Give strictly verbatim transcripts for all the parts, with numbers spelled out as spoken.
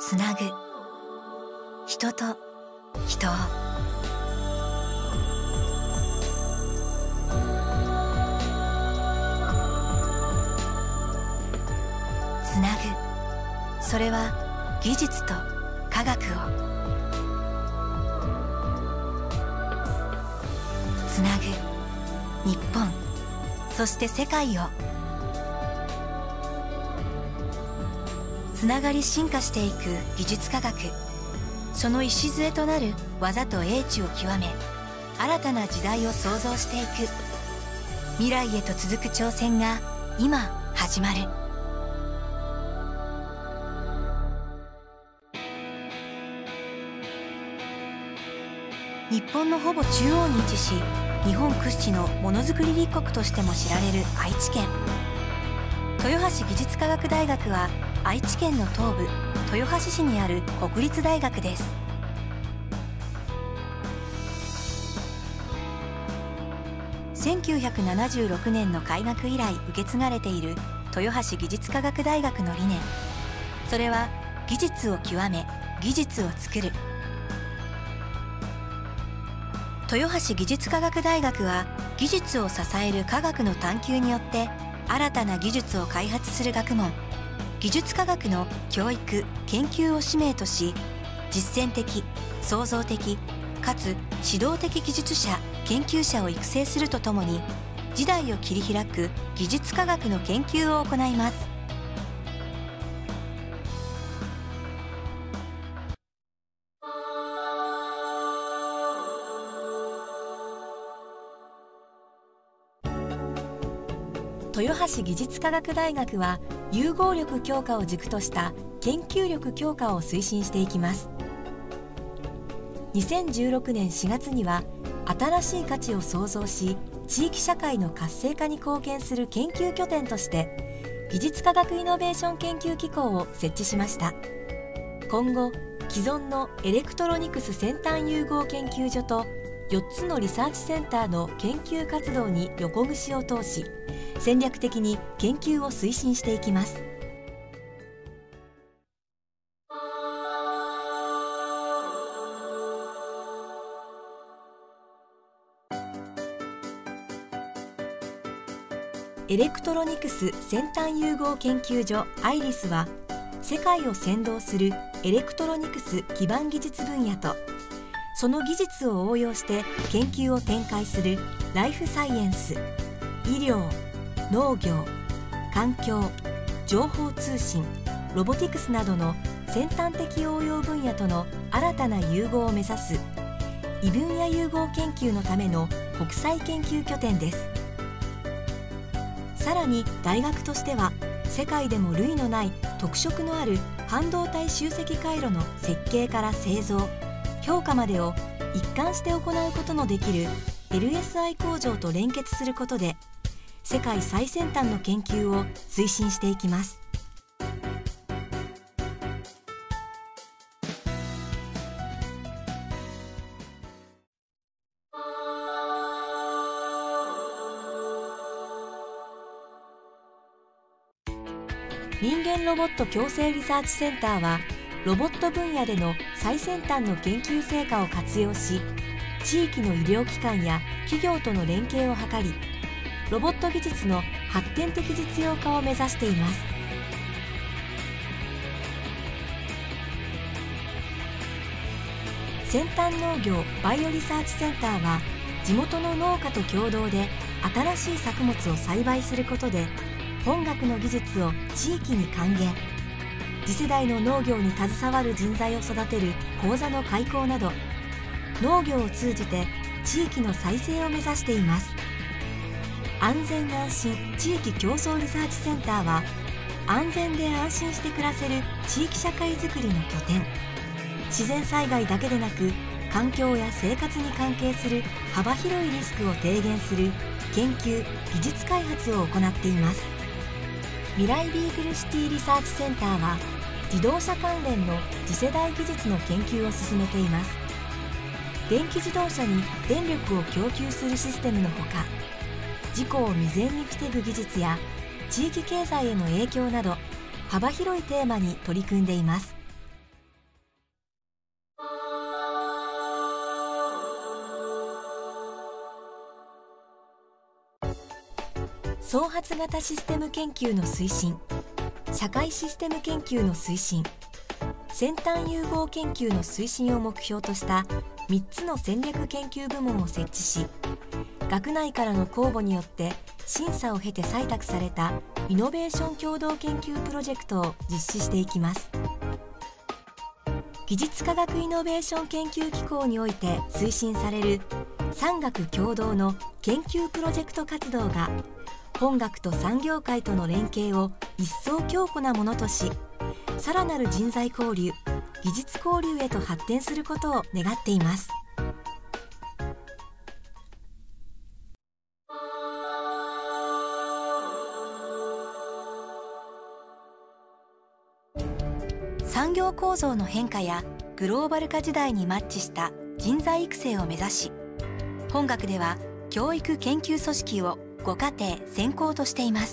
つなぐ、人と人を。つなぐ、それは技術と科学をつなぐ、日本そして世界をつながり進化していく技術科学、その礎となる技と英知を極め、新たな時代を創造していく。未来へと続く挑戦が今始まる。日本のほぼ中央に位置し、日本屈指のものづくり立国としても知られる愛知県。豊橋技術科学大学は愛知県の東部豊橋市にある国立大学です。せんきゅうひゃくななじゅうろくねんの開学以来受け継がれている豊橋技術科学大学の理念、それは技術を極め技術を作る。豊橋技術科学大学は技術を支える科学の探求によって新たな技術を開発する学問、技術科学の教育・研究を使命とし、実践的、創造的かつ指導的技術者・研究者を育成するとともに、時代を切り開く技術科学の研究を行います。豊橋技術科学大学は融合力強化を軸とした研究力強化を推進していきます。にせんじゅうろくねんしがつには新しい価値を創造し、地域社会の活性化に貢献する研究拠点として技術科学イノベーション研究機構を設置しました。今後、既存のエレクトロニクス先端融合研究所とよっつのリサーチセンターの研究活動に横串を通し、戦略的に研究を推進していきます。エレクトロニクス先端融合研究所アイリスは、世界を先導するエレクトロニクス基盤技術分野と、その技術を応用して研究を展開するライフサイエンス、医療、農業、環境、情報通信、ロボティクスなどの先端的応用分野との新たな融合を目指す異分野融合研究のための国際研究拠点です。さらに大学としては、世界でも類のない特色のある半導体集積回路の設計から製造、評価までを一貫して行うことのできる エルエスアイ 工場と連結することで、世界最先端の研究を推進していきます。人間ロボット共生リサーチセンターは、ロボット分野での最先端の研究成果を活用し、地域の医療機関や企業との連携を図り、ロボット技術の発展的実用化を目指しています。先端農業バイオリサーチセンターは、地元の農家と共同で新しい作物を栽培することで、本学の技術を地域に還元、次世代の農業に携わる人材を育てる講座の開講など、農業を通じて地域の再生を目指しています。安全安心地域共創リサーチセンターは、安全で安心して暮らせる地域社会づくりの拠点。自然災害だけでなく、環境や生活に関係する幅広いリスクを低減する研究・技術開発を行っています。未来ビークルシティリサーチセンターは、自動車関連の次世代技術の研究を進めています。電気自動車に電力を供給するシステムのほか、事故を未然に防ぐ技術や地域経済への影響など、幅広いテーマに取り組んでいます。 創発型システム研究の推進、社会システム研究の推進、先端融合研究の推進を目標としたみっつの戦略研究部門を設置し、学内からの公募によって審査を経て採択されたイノベーション共同研究プロジェクトを実施していきます。技術科学イノベーション研究機構において推進される産学共同の研究プロジェクト活動が、本学と産業界との連携を一層強固なものとし、さらなる人材交流、技術交流へと発展することを願っています。産業構造の変化やグローバル化時代にマッチした人材育成を目指し、本学では教育研究組織をご課程専攻としています。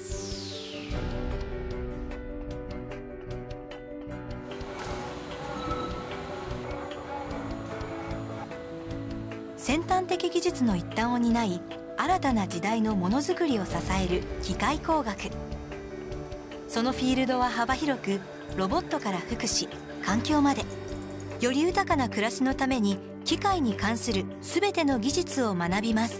先端的技術の一端を担い、新たな時代のものづくりを支える機械工学。そのフィールドは幅広く、ロボットから福祉、環境まで、より豊かな暮らしのために機械に関するすべての技術を学びます。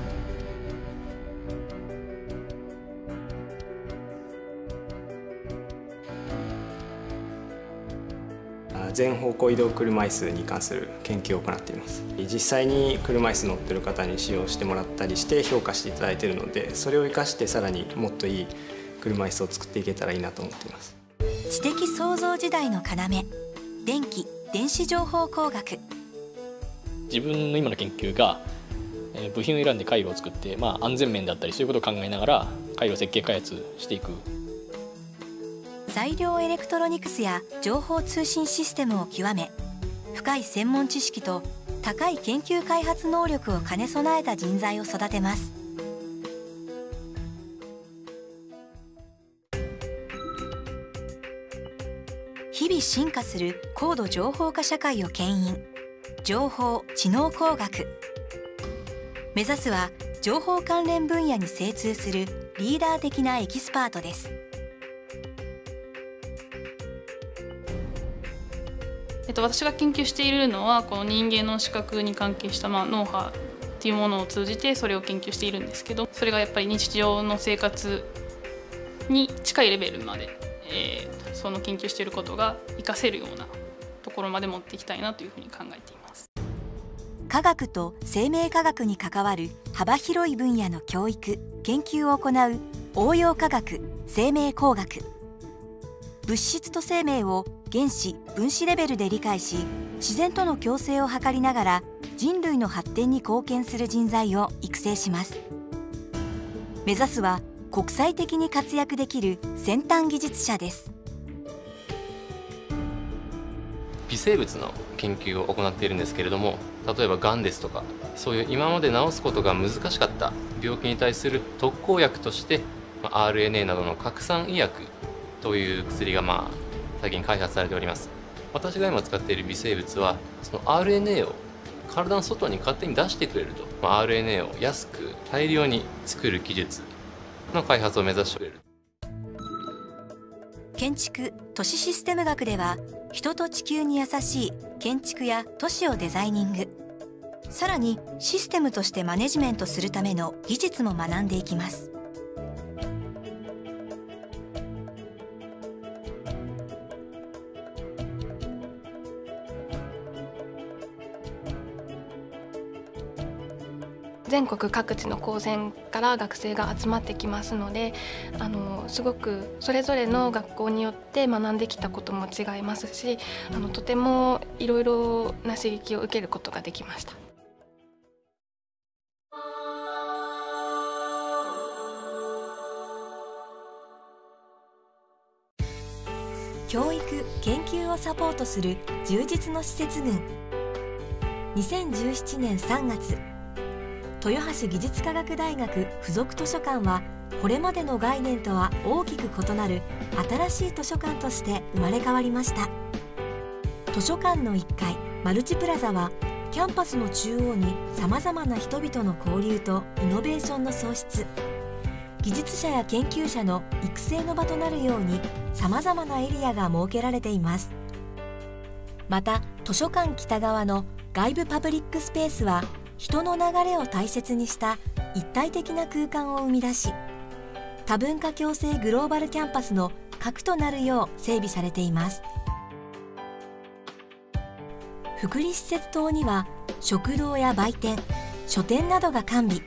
全方向移動車椅子に関する研究を行っています。実際に車椅子乗ってる方に使用してもらったりして評価していただいているので、それを生かしてさらにもっといい車椅子を作っていけたらいいなと思っています。 知的創造時代の要、電気・電子情報工学。 自分の今の研究が部品を選んで回路を作って、まあ、安全面だったりそういうことを考えながら回路設計開発していく。 材料エレクトロニクスや情報通信システムを極め、深い専門知識と高い研究開発能力を兼ね備えた人材を育てます。日々進化する高度情報化社会を牽引、情報・知能工学。目指すは情報関連分野に精通するリーダー的なエキスパートです。 えっと、私が研究しているのはこの人間の視覚に関係した、まあ、脳波っていうものを通じてそれを研究しているんですけど、それがやっぱり日常の生活に近いレベルまで、えー、その研究していることが活かせるようなところまで持っていきたいなというふうに考えています。 科学と生命科学に関わる幅広い分野の教育・研究を行う応用科学・生命工学。物質と生命を原子・分子レベルで理解し、自然との共生を図りながら人類の発展に貢献する人材を育成します。目指すは国際的に活躍できる先端技術者です。 微生物の研究を行っているんですけれども、例えばがんですとか、そういう今まで治すことが難しかった病気に対する特効薬として、アールエヌエー などの拡散医薬という薬がまあ最近開発されております。私が今使っている微生物はその アールエヌエー を体の外に勝手に出してくれると、まあ、アールエヌエー を安く大量に作る技術の開発を目指してくれる。 建築・都市システム学では、人と地球に優しい建築や都市をデザイニング、さらにシステムとしてマネジメントするための技術も学んでいきます。 全国各地の高専から学生が集まってきますので、あのすごくそれぞれの学校によって学んできたことも違いますし、あのとてもいろいろな刺激を受けることができました。 教育・研究をサポートする充実の施設群。にせんじゅうななねんさんがつ、豊橋技術科学大学附属図書館はこれまでの概念とは大きく異なる新しい図書館として生まれ変わりました。図書館のいっかいマルチプラザはキャンパスの中央にさまざまな人々の交流とイノベーションの創出、 技術者や研究者の育成の場となるようにさまざまなエリアが設けられています。また図書館北側の外部パブリックスペースは人の流れを大切にした一体的な空間を生み出し、多文化共生グローバルキャンパスの核となるよう整備されています。福利施設棟には食堂や売店、書店などが完備。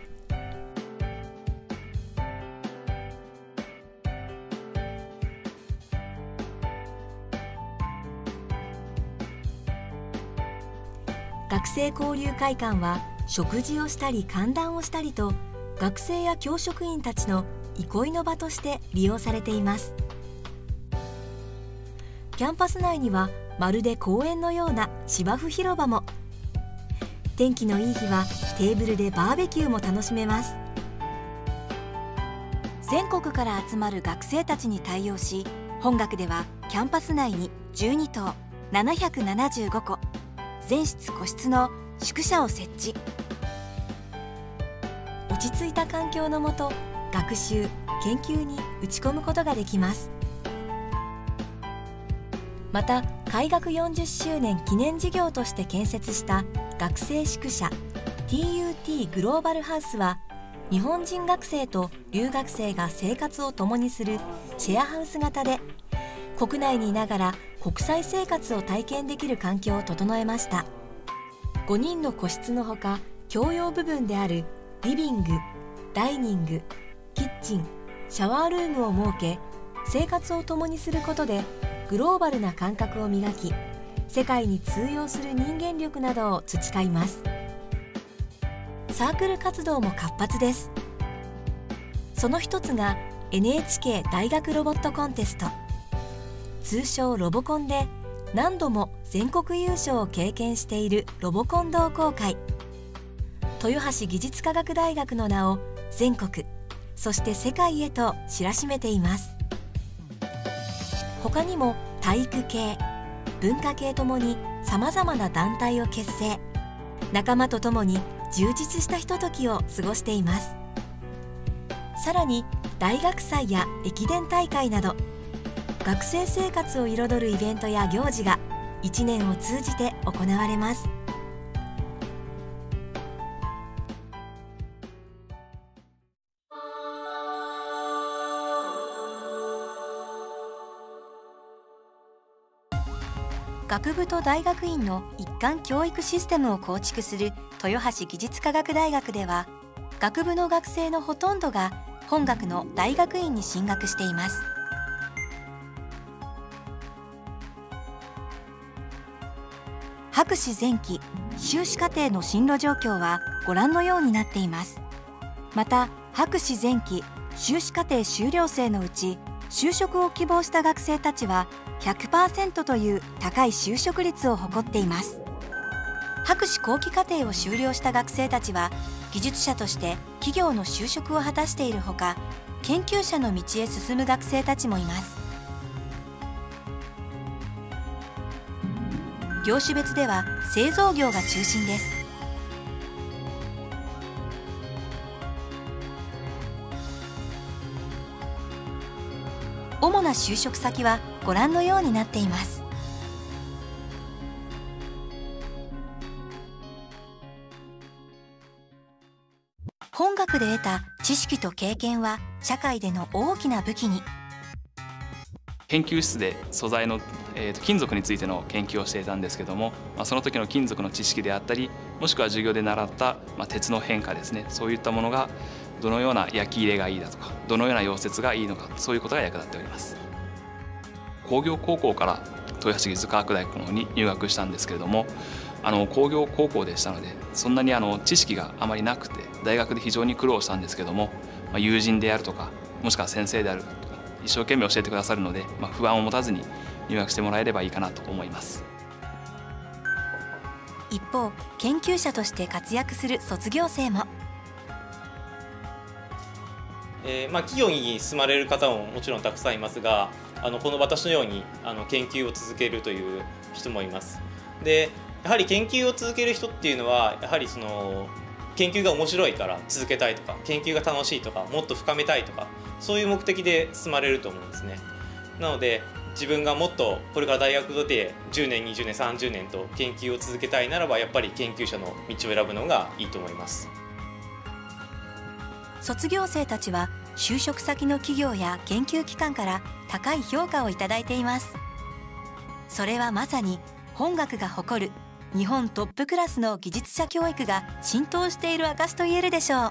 学生交流会館は食事をしたり歓談をしたりと、学生や教職員たちの憩いの場として利用されています。キャンパス内にはまるで公園のような芝生広場も。天気のいい日はテーブルでバーベキューも楽しめます。全国から集まる学生たちに対応し、本学ではキャンパス内にじゅうに棟ななひゃくななじゅうごこ、全室個室の宿舎を設置。落ち着いた環境のもと、学習・研究に打ち込むことができます。また開学よんじゅっしゅうねん記念事業として建設した学生宿舎 ティーユーティー グローバルハウスは、日本人学生と留学生が生活を共にするシェアハウス型で、国内にいながら国際生活を体験できる環境を整えました。ごにんの個室のほか、共用部分であるリビング、ダイニング、キッチン、シャワールームを設け、生活を共にすることでグローバルな感覚を磨き、世界に通用する人間力などを培います。サークル活動も活発です。その一つが エヌエイチケー 大学ロボットコンテスト、通称ロボコンで何度も全国優勝を経験しているロボコン同好会。豊橋技術科学大学の名を全国、そして世界へと知らしめています。他にも体育系、文化系ともにさまざまな団体を結成、仲間と共に充実したひとときを過ごしています。さらに大学祭や駅伝大会など、学生生活を彩るイベントや行事がいちねんを通じて行われます。学部と大学院の一貫教育システムを構築する豊橋技術科学大学では、学部の学生のほとんどが本学の大学院に進学しています。博士前期修士課程の進路状況はご覧のようになっています。また博士前期修士課程修了生のうち、就職を希望した学生たちは ひゃくパーセント という高い就職率を誇っています。博士後期課程を修了した学生たちは技術者として企業の就職を果たしているほか、研究者の道へ進む学生たちもいます。業種別では製造業が中心です。主な就職先はご覧のようになっています。本学で得た知識と経験は社会での大きな武器に。 研究室で素材の、えー、と金属についての研究をしていたんですけども、まあ、その時の金属の知識であったり、もしくは授業で習った、まあ、鉄の変化ですね、そういったものがどのような焼き入れがいいだとか、どのような溶接がいいのか、そういうことが役立っております。工業高校から豊橋技術科学大学に入学したんですけれども、あの工業高校でしたので、そんなにあの知識があまりなくて、大学で非常に苦労したんですけども、まあ、友人であるとか、もしくは先生であるとか、一生懸命教えてくださるので、まあ、不安を持たずに入学してもらえればいいかなと思います。 一方、研究者として活躍する卒業生も。 えーまあ、企業に進まれる方ももちろんたくさんいますが、あのこの私のようにあの研究を続けるという人もいます。でやはり研究を続ける人っていうのは、やはりその研究が面白いから続けたいとか、研究が楽しいとか、もっと深めたいとか、そういう目的で進まれると思うんですね。なので自分がもっとこれから大学出てじゅうねんにじゅうねんさんじゅうねんと研究を続けたいならば、やっぱり研究者の道を選ぶのがいいと思います。 卒業生たちは就職先の企業や研究機関から高い評価をいただいています。それはまさに本学が誇る日本トップクラスの技術者教育が浸透している証と言えるでしょう。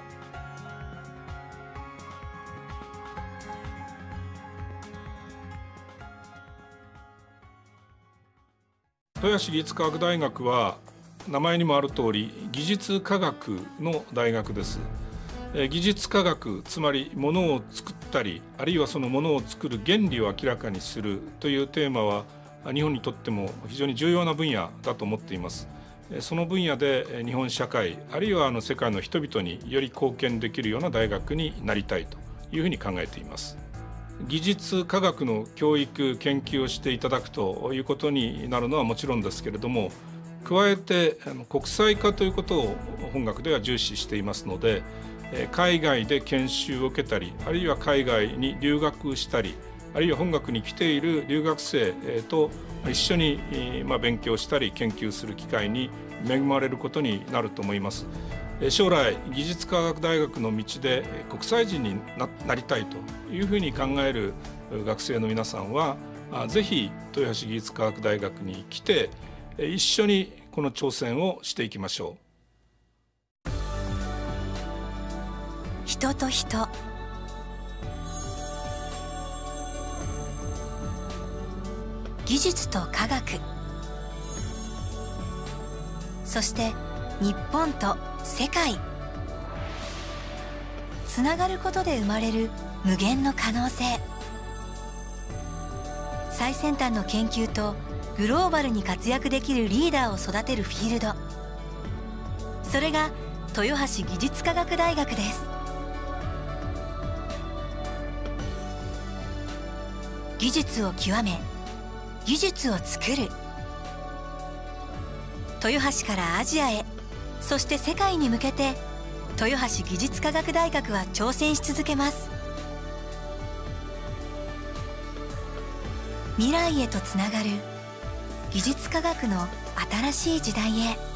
豊橋技術科学大学は名前にもある通り技術科学の大学です。技術科学、つまりものを作ったり、あるいはそのものを作る原理を明らかにするというテーマは日本にとっても非常に重要な分野だと思っています。その分野で日本社会、あるいはあの世界の人々により貢献できるような大学になりたいというふうに考えています。技術科学の教育研究をしていただくということになるのはもちろんですけれども、加えて国際化ということを本学では重視していますので、海外で研修を受けたり、あるいは海外に留学したり、あるいは本学に来ている留学生と一緒に勉強したり研究する機会に恵まれることになると思います。将来技術科学大学の道で国際人になりたいというふうに考える学生の皆さんは、ぜひ豊橋技術科学大学に来て一緒にこの挑戦をしていきましょう。 人と人、技術と科学、そして日本と世界、つながることで生まれる無限の可能性。最先端の研究とグローバルに活躍できるリーダーを育てるフィールド、それが豊橋技術科学大学です。技術を極め、技術を作る。豊橋からアジアへ、そして世界に向けて豊橋技術科学大学は挑戦し続けます。未来へとつながる技術科学の新しい時代へ。